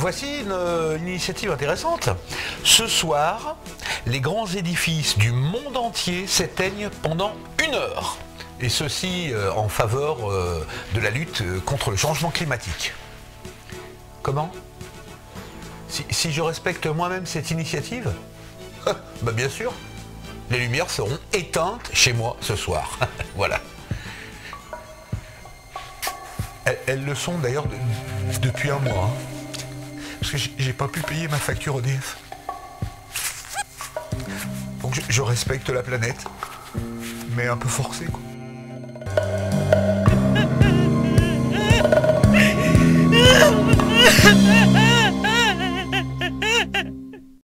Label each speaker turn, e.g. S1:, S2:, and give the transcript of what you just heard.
S1: Voici une initiative intéressante. Ce soir, les grands édifices du monde entier s'éteignent pendant 1 heure. Et ceci en faveur de la lutte contre le changement climatique. Comment ? Si je respecte moi-même cette initiative ? Bah bien sûr, les lumières seront éteintes chez moi ce soir. Voilà. Elles le sont d'ailleurs depuis un mois. Parce que j'ai pas pu payer ma facture EDF. Donc je respecte la planète. Mais un peu forcé, quoi.
S2: Ha ha ha!